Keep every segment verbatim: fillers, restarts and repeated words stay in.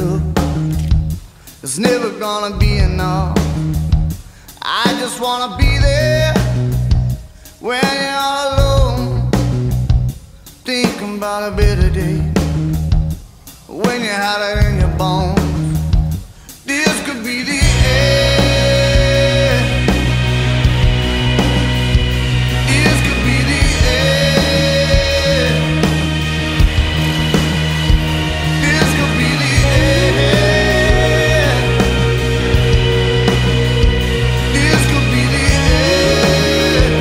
look. It's never gonna be enough. I just wanna be there when you're alone, thinking about a better day, when you had it in your bones. This could be the end. This could be the end. This could be the end. This could be the end.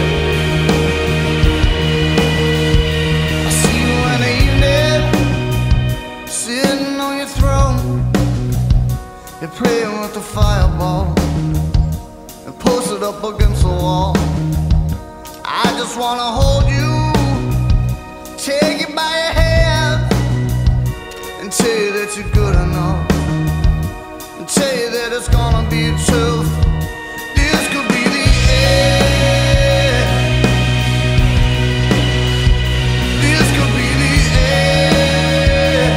I see you in the evening, sitting on your throne. You're playing with the fireball and posted up against the wall. I just wanna hold you, take you by your hand, and tell you that you're good enough, and tell you that it's gonna be tough. This could be the end. This could be the end.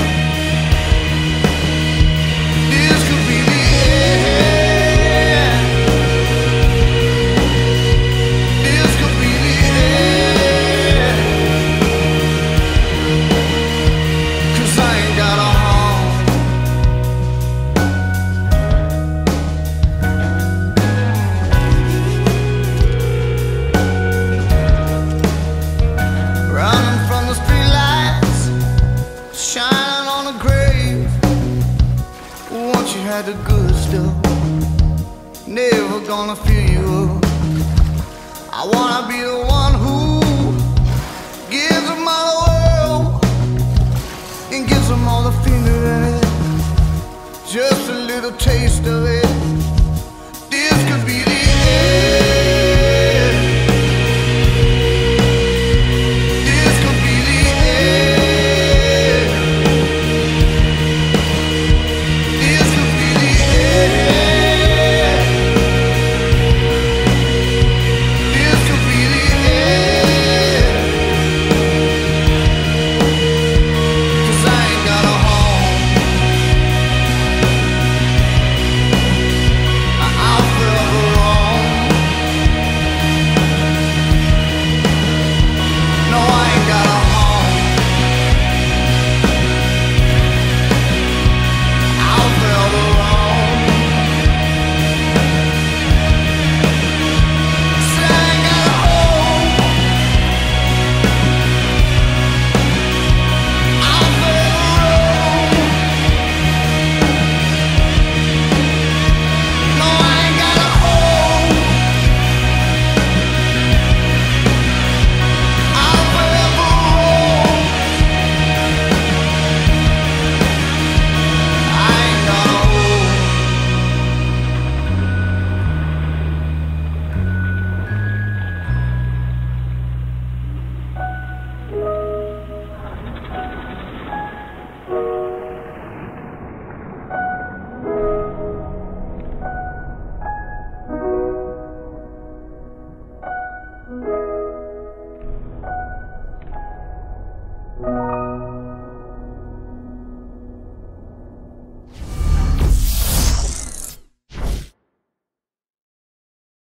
This could be the end. This could be the end. 'Cause I ain't got a home. Running from the streetlights, shining on a grave. Once you had the good stuff, never gonna fill you up. I wanna be the one who gives them all the world and gives them all the finger in it, just a little taste of it.